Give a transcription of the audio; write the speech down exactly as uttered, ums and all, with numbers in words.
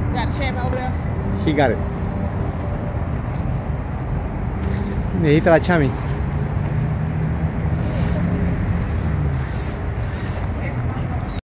Got a chamois over there? He got it. Necesita la chami.